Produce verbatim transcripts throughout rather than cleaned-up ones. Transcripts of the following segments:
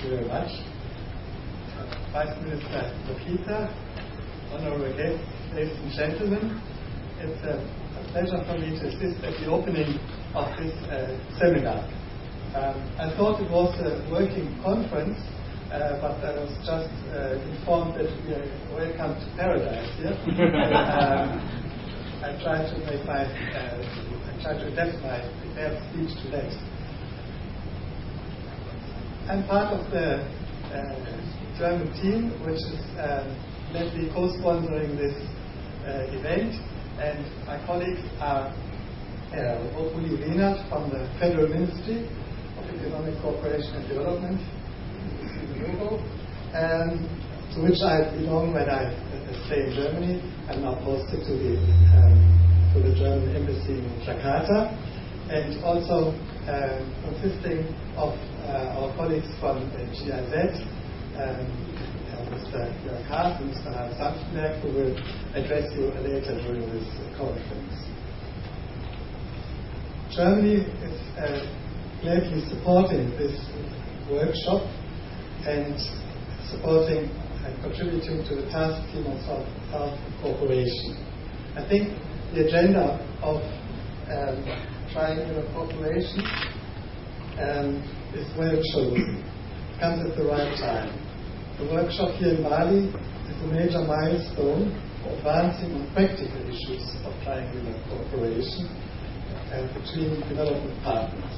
you very much. Uh, Vice Minister Lokita, honorable guests, ladies and gentlemen, it's a, a pleasure for me to assist at the opening of this uh, seminar. Um, I thought it was a working conference, uh, but I was just uh, informed that we are welcome to paradise here. um, I tried to make my, uh, I tried to adapt my prepared speech to that. I'm part of the uh, German team, which is um, lately co-sponsoring this uh, event, and my colleagues are uh, Uli Lehnert from the Federal Ministry of Economic Cooperation and Development, you see the logo, um, to which I belong when I uh, stay in Germany. I'm now posted to the um, to the German embassy in Jakarta, and also uh, consisting of uh, our colleagues from uh, G I Z, um, uh, Mister Jakarta and Mister Sanftenberg, who will address you later during this uh, conference. Germany is uh, gladly supporting this workshop and supporting and contributing to the task team on South, South cooperation. I think the agenda of um, triangular cooperation um, is well chosen. It comes at the right time. The workshop here in Bali is a major milestone for advancing on practical issues of triangular cooperation uh, between development partners.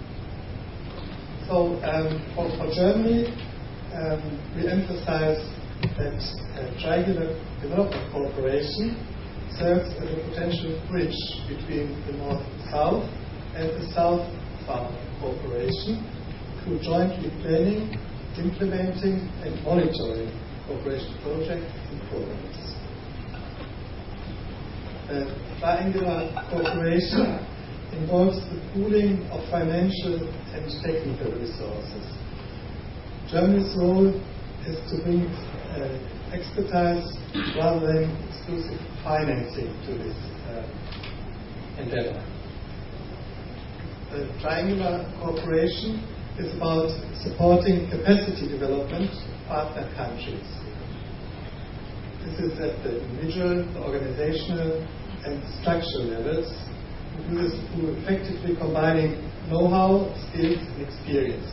So um, for, for Germany, um, we emphasize that uh, triangular development cooperation serves as a potential bridge between the North-South and the South-South cooperation through jointly planning, implementing and monitoring cooperation projects and programs. Uh, triangular cooperation involves the pooling of financial and technical resources. Germany's role is to bring uh, expertise rather than exclusive financing to this uh, endeavor. Uh, triangular cooperation is about supporting capacity development of partner countries. This is at the individual, the organizational, and structural levels. We do this through effectively combining know-how, skills, and experiences.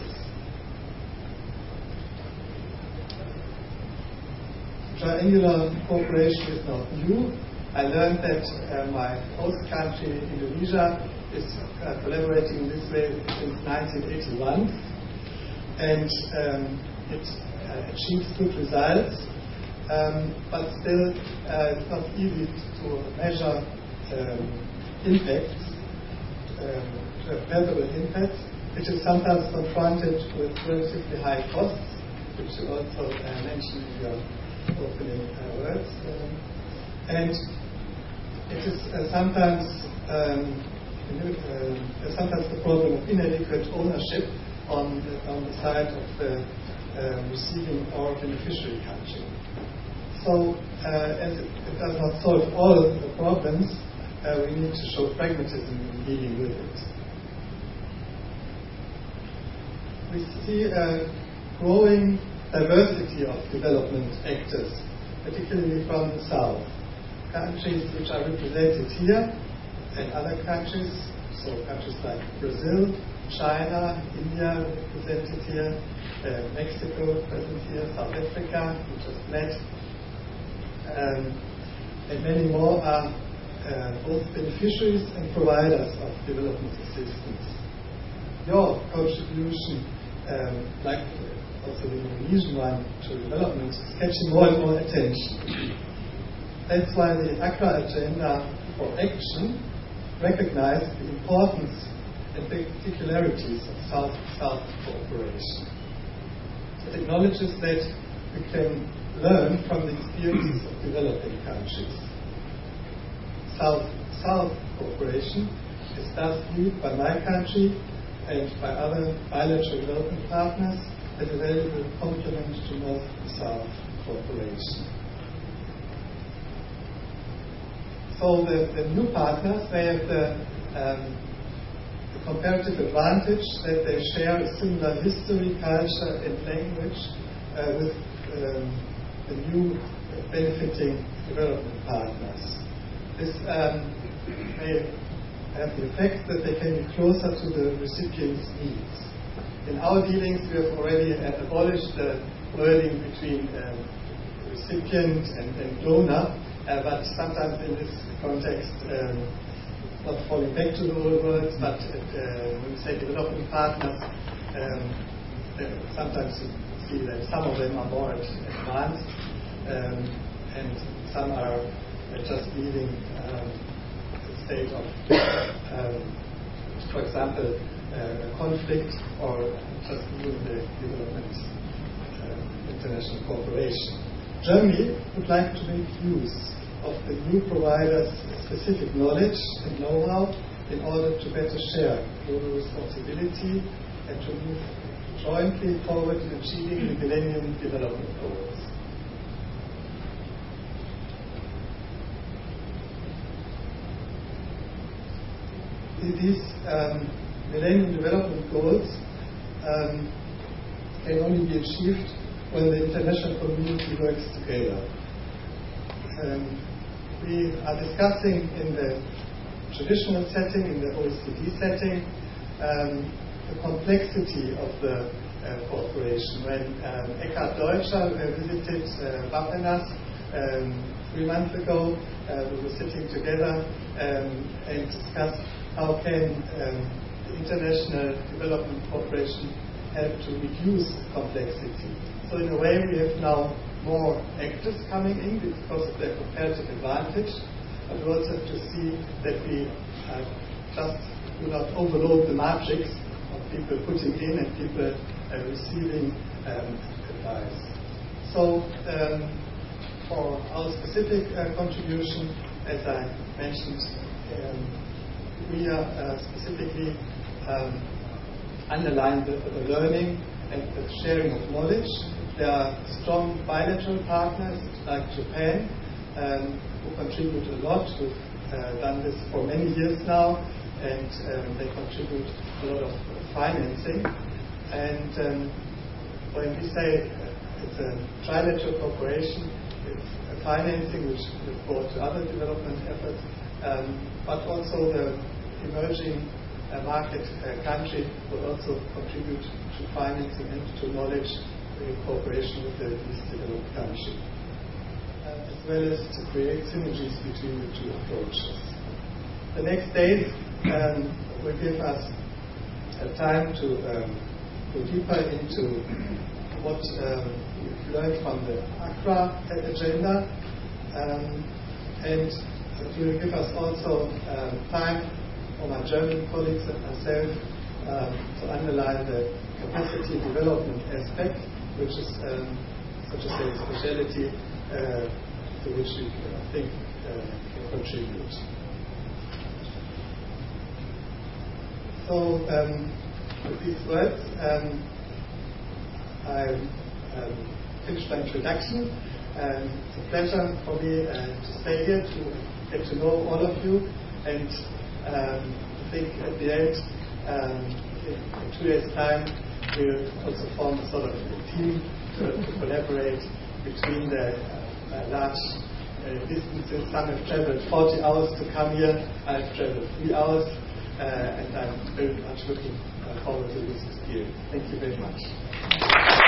Triangular cooperation is not new. I learned that uh, my host country, Indonesia, is uh, collaborating in this way since nineteen eighty-one, and um, it uh, achieves good results, um, but still uh, it's not easy to measure um, impacts, um, to have palpable impacts, which is sometimes confronted with relatively high costs, which you also uh, mentioned in your opening uh, words, um, and it is uh, sometimes um, uh, sometimes the problem of inadequate ownership on the, on the side of the uh, receiving or beneficiary country. So, uh, as it, it does not solve all the problems, uh, we need to show pragmatism in dealing with it. We see a growing diversity of development actors, particularly from the South. Countries which are represented here and other countries, so countries like Brazil, China, India represented here, uh, Mexico present here, South Africa, we just met, um, and many more are uh, both beneficiaries and providers of development assistance. Your contribution, um, like also the Indonesian one, to development is catching more and more attention. That's why the Accra Agenda for Action recognized the importance and particularities of South-South cooperation. It acknowledges that we can learn from the experiences of developing countries. South-South cooperation is thus viewed by my country and by other bilateral development partners as a valuable complement to North-South cooperation. So the, the new partners, they have the um, the comparative advantage that they share a similar history, culture, and language uh, with um, the new benefiting development partners. This um, may have the effect that they can be closer to the recipient's needs. In our dealings, we have already uh, abolished the wording between um, recipient and, and donor, uh, but sometimes in this context, um, not falling back to the old words, but uh, when we say development partners, um, uh, sometimes you see that some of them are more advanced, um, and some are uh, just leaving um, the state of, um, for example, uh, a conflict or just leaving the development uh, international cooperation. Germany would like to make use of the new providers' specific knowledge and know-how in order to better share global responsibility and to move jointly forward in achieving the Millennium Development Goals. These um, Millennium Development Goals um, can only be achieved when the international community works together. Um, we are discussing in the traditional setting, in the O E C D setting, um, the complexity of the uh, cooperation. When um, Eckhard Deutscher uh, visited uh, Beckermann um, three months ago, uh, we were sitting together um, and discussed how can um, the international development cooperation help to reduce complexity. So in a way, we have now more actors coming in because of their comparative advantage, but we also have to see that we uh, just do not overload the matrix of people putting in and people uh, receiving um, advice. So um, for our specific uh, contribution, as I mentioned, um, we are uh, specifically um, underline the, the learning and the sharing of knowledge. There are strong bilateral partners like Japan um, who contribute a lot. We've uh, done this for many years now, and um, they contribute a lot of financing. And um, when we say it's a trilateral cooperation, it's a financing which is brought to other development efforts, um, but also the emerging uh, market uh, country will also contribute to financing and to knowledge in cooperation with the least developed country, uh, as well as to create synergies between the two approaches. The next days um, will give us a time to um, go deeper into what um, we've learned from the Accra agenda, um, and it will give us also um, time for my German colleagues and myself um, to underline the capacity development aspect, which is, um, so to say, a speciality uh, to which we, I think, uh, can contribute. So, um, with these words, um, I um, finished my introduction. Um, it's a pleasure for me uh, to stay here, to get to know all of you, and um, I think at the end, um, in, in two days' time, we'll also form a sort of a team to, to collaborate between the uh, large uh, distances. Some have traveled forty hours to come here, I've traveled three hours, uh, and I'm very much looking uh, forward to this experience. Thank you very much.